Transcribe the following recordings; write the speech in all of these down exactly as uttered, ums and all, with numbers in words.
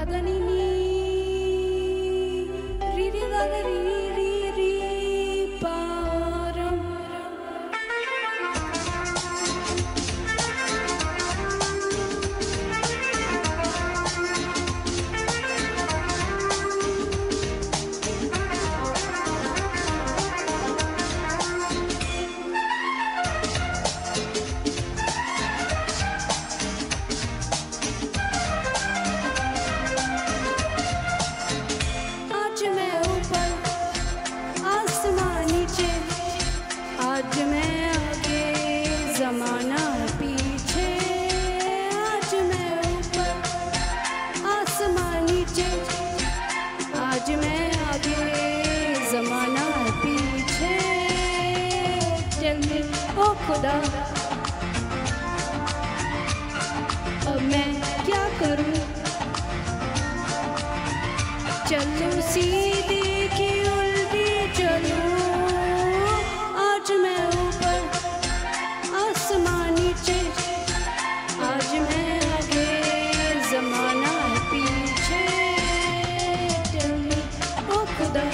దని నీ రి రి ద ద రి రి రి పారం आज मैं आगे ज़माना पीछे आज मैं ऊपर आसमां नीचे आज मैं आगे ज़माना पीछे जल्दी ओ खुदा अब मैं क्या करूं चलूं सीधी की उल्टी चलूं आज मैं ऊपर आसमां नीचे आज मैं आगे ज़माना पीछे जल्दी ओ खुदा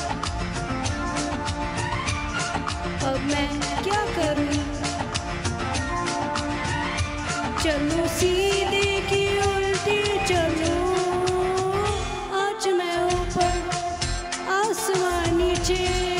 अब मैं क्या करूं चलूं सीधे की उल्टी चलूं आज मैं ऊपर आसमां नीचे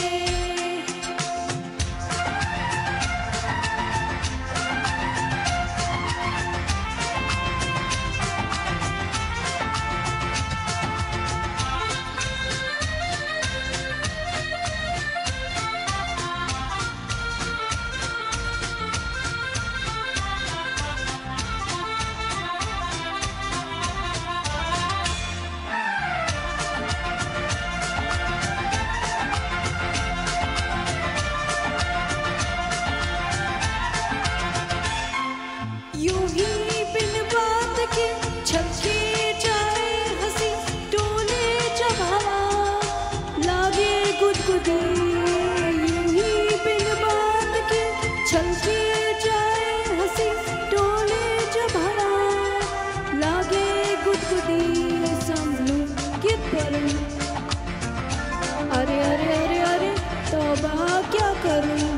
यूं ही बिन बात के छलके जाए हंसी डोले जब हवा लागे गुदगुदी यूं ही बिन बात के छलके जाए हंसी डोले जब हवा लागे गुदगुदी संभलूं कि परूं अरे अरे अरे अरे तौबा क्या करूं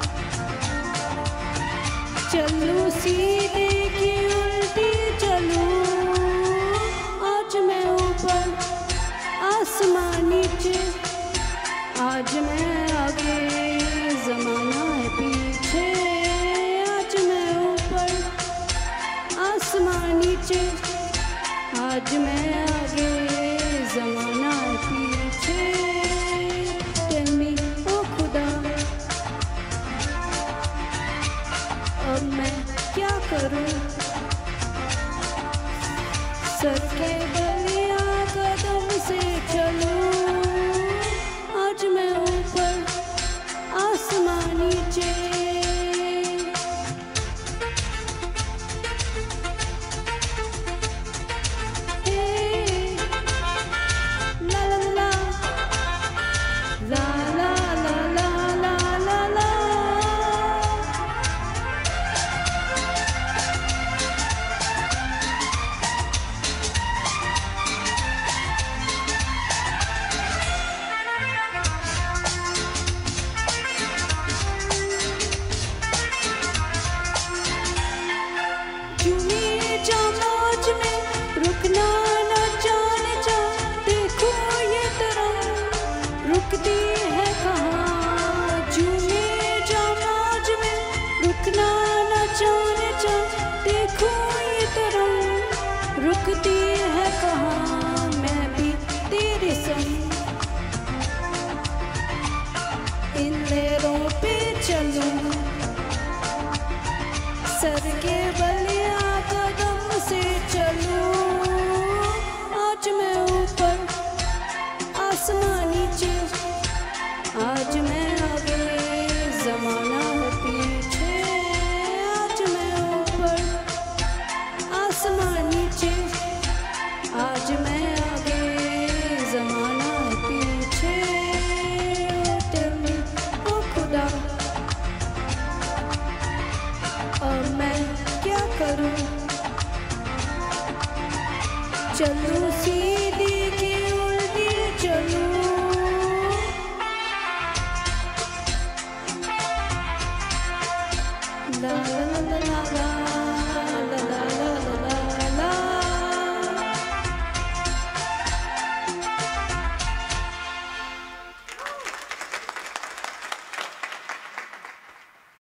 चलूं सीधे की उल्टी चलूं आज मैं ऊपर आसमां नीचे आज मैं आगे ज़माना है पीछे आज मैं ऊपर आसमां नीचे आज मैं आगे ज़माना है पीछे टेल मी ओ खुदा अब मैं क्या करूं सर के बलिया कदम से चलूं आज मैं ऊपर आसमां नीचे ला ला ला ला ला ला ला ला चलूं सी